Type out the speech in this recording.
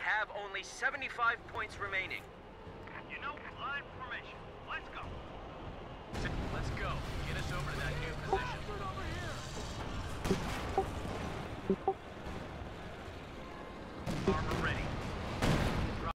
have only 75 points remaining. You know, line formation. Let's go. Let's go. Get us over to that new position. Armor ready.